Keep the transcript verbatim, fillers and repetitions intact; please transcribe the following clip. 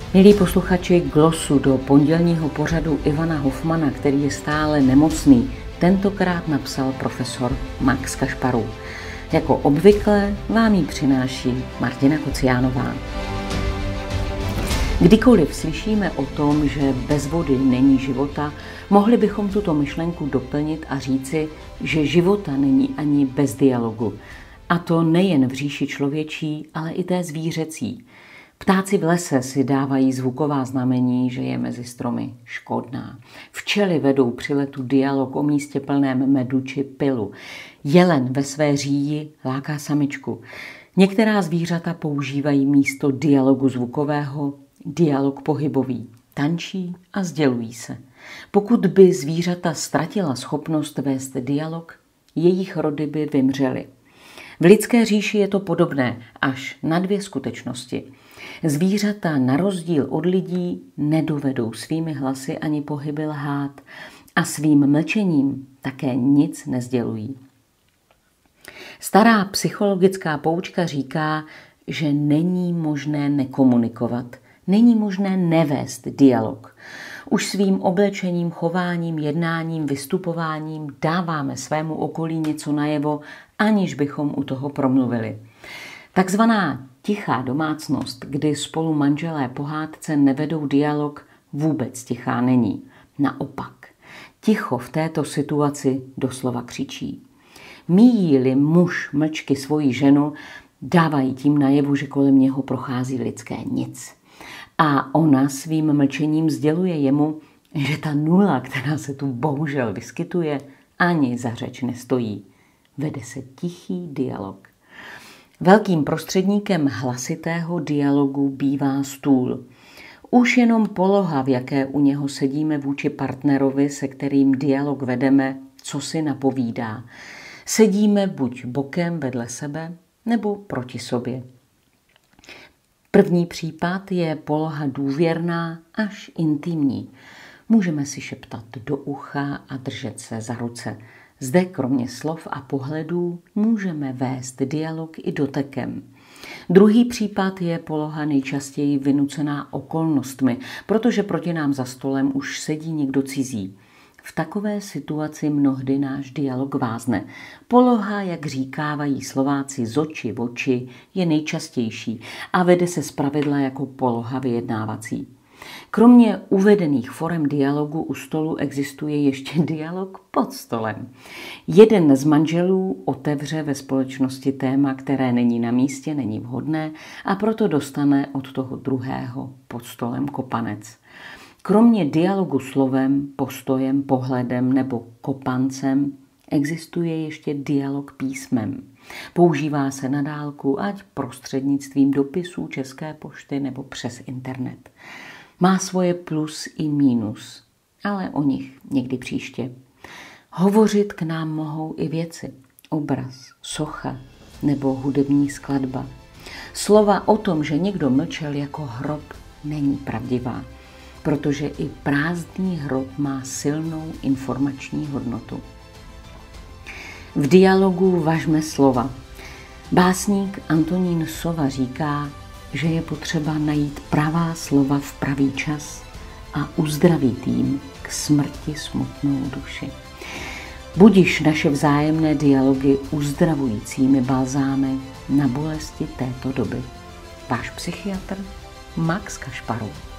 Milí posluchači Glosu, do pondělního pořadu Ivana Hofmana, který je stále nemocný, tentokrát napsal profesor Max Kašparů. Jako obvykle vám ji přináší Martina Kociánová. Kdykoliv slyšíme o tom, že bez vody není života, mohli bychom tuto myšlenku doplnit a říci, že života není ani bez dialogu. A to nejen v říši člověčí, ale i té zvířecí. Ptáci v lese si dávají zvuková znamení, že je mezi stromy škodná. Včely vedou při letu dialog o místě plném medu či pylu. Jelen ve své říji láká samičku. Některá zvířata používají místo dialogu zvukového dialog pohybový. Tančí a sdělují se. Pokud by zvířata ztratila schopnost vést dialog, jejich rody by vymřely. V lidské říši je to podobné, až na dvě skutečnosti. Zvířata na rozdíl od lidí nedovedou svými hlasy ani pohyby lhát a svým mlčením také nic nesdělují. Stará psychologická poučka říká, že není možné nekomunikovat, není možné nevést dialog. Už svým oblečením, chováním, jednáním, vystupováním dáváme svému okolí něco najevo, aniž bychom u toho promluvili. Takzvaná tichá domácnost, kdy spolu manželé pohádce nevedou dialog, vůbec tichá není. Naopak, ticho v této situaci doslova křičí. Míjí-li muž mlčky svoji ženu, dávají tím najevu, že kolem něho prochází lidské nic. A ona svým mlčením sděluje jemu, že ta nula, která se tu bohužel vyskytuje, ani za řeč nestojí. Vede se tichý dialog. Velkým prostředníkem hlasitého dialogu bývá stůl. Už jenom poloha, v jaké u něho sedíme vůči partnerovi, se kterým dialog vedeme, co si napovídá. Sedíme buď bokem vedle sebe, nebo proti sobě. První případ je poloha důvěrná až intimní. Můžeme si šeptat do ucha a držet se za ruce. Zde kromě slov a pohledů můžeme vést dialog i dotekem. Druhý případ je poloha nejčastěji vynucená okolnostmi, protože proti nám za stolem už sedí někdo cizí. V takové situaci mnohdy náš dialog vázne. Poloha, jak říkávají Slováci, z oči v oči, je nejčastější a vede se zpravidla jako poloha vyjednávací. Kromě uvedených forem dialogu u stolu existuje ještě dialog pod stolem. Jeden z manželů otevře ve společnosti téma, které není na místě, není vhodné a proto dostane od toho druhého pod stolem kopanec. Kromě dialogu slovem, postojem, pohledem nebo kopancem existuje ještě dialog písmem. Používá se na dálku, ať prostřednictvím dopisů České pošty nebo přes internet. Má svoje plus i mínus, ale o nich někdy příště. Hovořit k nám mohou i věci, obraz, socha nebo hudební skladba. Slova o tom, že někdo mlčel jako hrob, není pravdivá, protože i prázdný hrob má silnou informační hodnotu. V dialogu važme slova. Básník Antonín Sova říká, že je potřeba najít pravá slova v pravý čas a uzdravit jim k smrti smutnou duši. Budiš naše vzájemné dialogy uzdravujícími balzámy na bolesti této doby. Váš psychiatr Max Kašparů.